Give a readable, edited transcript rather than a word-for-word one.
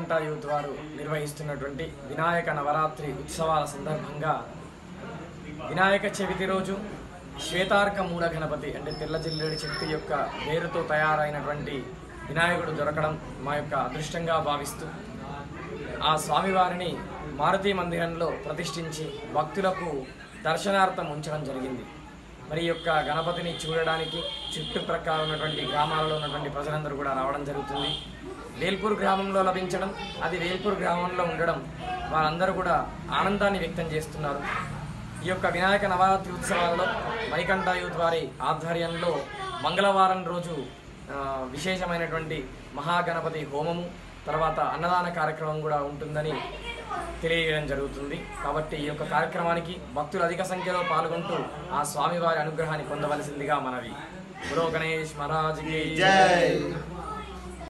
Manikanta youth వారు నిర్వహిస్తున్నటువంటి వినాయక నవరాత్రి ఉత్సవాల సందర్భంగా వినాయక చవితి రోజు శ్వేతార్క మూల గణపతి అంటే తెల్ల జిల్లేడు చెట్టు యొక్క వేరుతో తయారైనటువంటి వినాయకుడు దొరకడం మా యొక్క అదృష్టంగా భావిస్తూ ఆ స్వామివారిని మారుతి మందిరంలో ప్రతిష్ఠించి భక్తులకు దర్శనార్థం ఉంచడం జరిగింది. మరి యొక్క గణపతిని చూడడానికి చుట్టుప్రక్కల ఉన్నటువంటి గ్రామాలలో ఉన్నటువంటి ప్రజలందరూ కూడా రావడం జరుగుతుంది. వేల్పూర్ గ్రామంలో లభించడం, అది వేల్పూర్ గ్రామంలో ఉండడం వారందరూ కూడా ఆనందాన్ని వ్యక్తం చేస్తున్నారు. ఈ యొక్క వినాయక నవరాత్రి ఉత్సవాలలో మణికంఠ యూత్ వారి ఆధ్వర్యంలో మంగళవారం రోజు విశేషమైనటువంటి మహాగణపతి హోమము, తర్వాత అన్నదాన కార్యక్రమం కూడా ఉంటుందని తెలియజేయడం జరుగుతుంది. కాబట్టి ఈ యొక్క కార్యక్రమానికి భక్తులు అధిక సంఖ్యలో పాల్గొంటూ ఆ స్వామివారి అనుగ్రహాన్ని పొందవలసిందిగా మనవి. గురు గణేష్ మహారాజ్ కి జై.